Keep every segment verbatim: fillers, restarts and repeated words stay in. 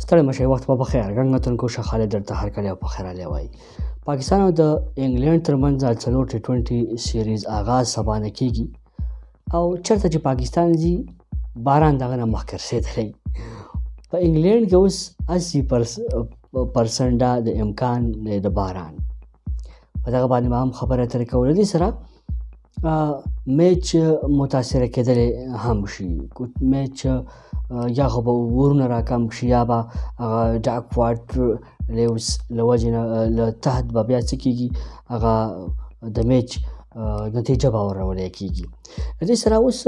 ستړی مشئ، وخت به بخیر. ګنګتونکو ښه خالد درته هرکلی او په خیر راغلی وایي. پاکستان او د انګلینډ ترمنځ د څلور ټي ټونټي سیریز آغاز سبا نه کېږي او چېرته چې پاکستان ځي باران د هغه نه مخکې رسېدلی. په انګلینډ کې اوس اسی پرسنټه د امکان دی د باران. په دغه باندې به هم خبرې اترې کوو. له دې سره میچ متاثره کېدلی هم شي. میچ یا خو به ورونه راکم شي یا به هغه ډاک واټر لیوز له وجې نه له تحت به بیا څه کېږي، هغه د میچ نتیجه به ورولای کېږي. له دې سره اوس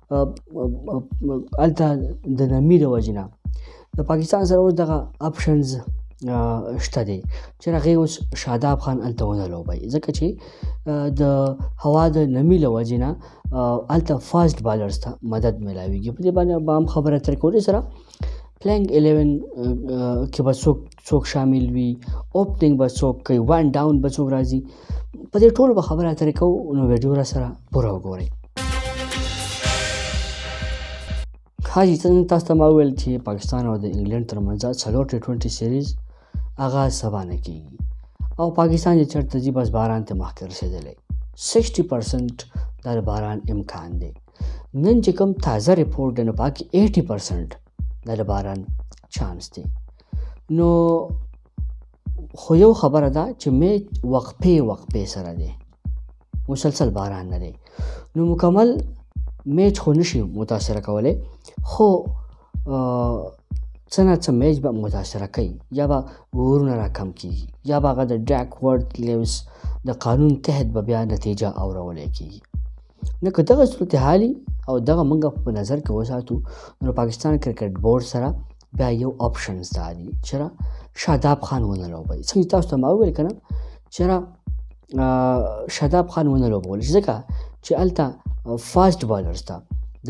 هلته د نمي د وجې نه د پاکستان سره اوس دغه اپشنز شته دی چې هغې اوس شاداب خان هلته ونه لوبوي، ځکه چې د هوا د نمي له وجې نه هلته فاسټ بالرز ته مدد میلاویږي. په دې باندې به هم خبره اترې کوو. دې سره پلینګ الیون کې به څوک څوک شامل وي، اوپننګ به څوک کوي، وان ډاون به څوک راځي، په دې ټولو به خبره اترې کوو. نو ویډیو را سره پوره وګورئ. حاجي څنګه تاسو ته ما وویل چې پاکستان او د انګلینډ ترمنځ څلور ټي ټونټي سیریز آغاز سبا نه کېږي او پاکستان چې چېرته ځي بس باران ته مخکې رسېدلی. سکسټي پرسنټ دا د باران امکان دی. نن چې کوم تازه ریپورټ دی نو په هغه کې ایټي پرسنټ دا د باران چانس دی. نو خو یو خبره ده چې میچ وقفې وقفې سره دی، مسلسل باران نه دی. نو مکمل میچ خو نشي متاثره کولی، خو څه نه څه میچ به متاثره کوي، یا به ورونه را کم کېږي یا به هغه د ډاک واټر لیوز د قانون تحت به بیا نتیجه اورولی کېږي. نو که دغه صورتحالي او دغه موږ په نظر کې وساتو نو پاکستان کرکټ بورډ سره بیا یو آپشنز دا دي چې شاداب خان ونه لوبوي. څنګه تاسو ته ما وویل که نه چې شاداب خان ونه لوبولی شي، ځکه چې هلته فاسټ بالرز ته د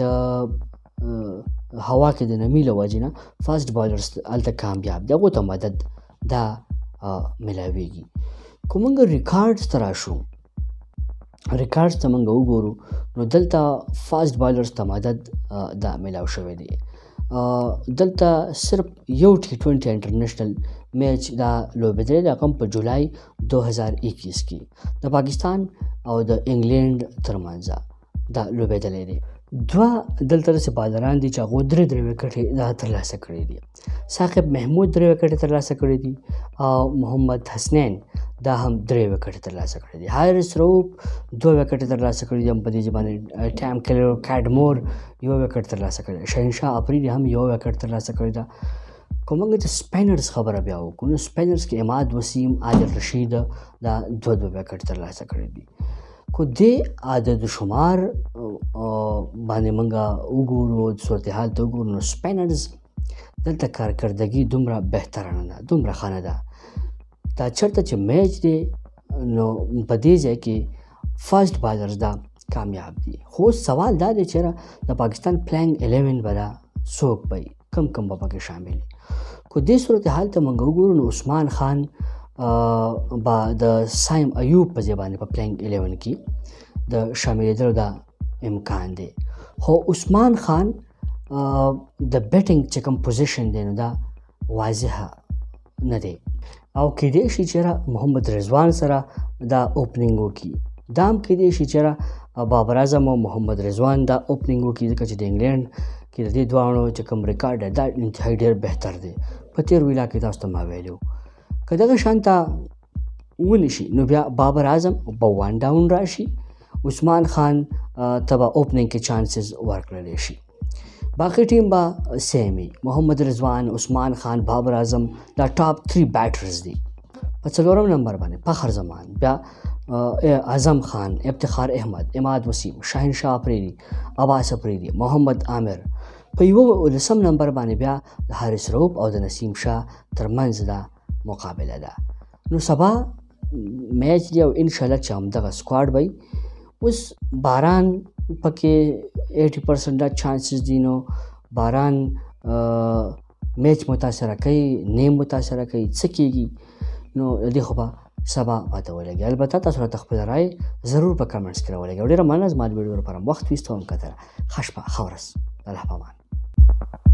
هوا کې د نمي له وجې نه فاسټ بالرز هلته کامیاب دي، هغو ته مدد دا میلاویږي. که موږ ریکارډز ته راشو، ریکارډز ته موږ وګورو نو دلته فاسټ بالرز ته مدد دا میلاو شوی دی. دلته صرف یو ټي ټونټي انټرنیشنل میچ دا لوبېدلی دی، هغه هم په جولای دو هزار اکیس کې د پاکستان او د انګلینډ ترمنځ دا لوبېدلی دی. دوه دلته داسې بالران دي چې هغو درې درې وکټې دا ترلاسه کړي دي. ثاقب محمود درې وکټې ترلاسه کړي دي او محمد حسنین دا هم درې وکټې ترلاسه کړي دي. حارث رؤوف دوه وکټې ترلاسه کړي دي، هم په دې باندې ټام کیډمور یو وکټ ترلاسه کړی، شهنشاه افریدي هم یو وکټ ترلاسه کړی ده. که موږ د سپینرز خبره بیا وکړو نو سپینرز کې عماد وسیم، عادل رشید دا دوه دوه وکټ ترلاسه کړي دي. که دې عدد شمار باندې موږ وګورو، صورتحال ته وګورو نو سپینرز دلته کارکردګي دومره بهتره نه ده، دومره ښه نه ده. دا چېرته چې میچ دی نو په دې ځای کې فاسټ بالرز دا کامیاب دي. خو سوال دا دی چې د پاکستان پلینګ الیون به دا څوک به وي، کم کم به پکې شامل وي. که دې صورتحال ته موږ وګورو نو عثمان خان به د سایم ایوب په ځای باندې په پلینګ الیون کې د شاملېدلو دا امکان دی. خو عثمان خان د بیټینګ چې کوم پوزیشن دی نو دا واضحه نه دی او کیدای شي چې محمد رضوان سره دا اوپننګ وکړي. دا هم کیدای شي چې بابر اعظم او محمد رضوان دا اوپننګ وکړي، ځکه چې د انګلینډ کې د دې دواړو چې کوم ریکارډ دی دا انتهایي ډېر بهتر دی. په تېر ویلا کې تاسو ته ما ویلي که دغه شانته ونی شي نو بیا بابر اعظم به وان ډاون راشي، عثمان خان ته به اوپننګ کې چانسز ورکړلی شي. باقي ټیم به سیم وي، محمد رضوان، عثمان خان، بابر اعظم دا ټاپ تھری بیټرز دي. په څلورم نمبر باندې فخر زمان، بیا اعظم خان، افتخار احمد، عماد وسیم، شاهنشاه افریدي، عباس افریدي، محمد عامر. په یوه لسم نمبر باندې بیا د حارث رؤوف او د نسیم شاه ترمنځ دا مقابله ده. نو سبا میچ دی او انشاءالله چې همدغه سکواډ به وي. اوس باران پکې ایټي پرسنټ دا چانسز دي، نو باران میچ متاثره کوي، نه متاثره کوي، څه کېږي نو دې خو به سبا پته ولګي. البته تاسو راته خپله رایې ضرور په کمنټس کې راولګئ. ډېره مننه زما د ویډیو لپاره وخت ویستوم. کتره ښه شپه، ښه ورځ، الله پامان.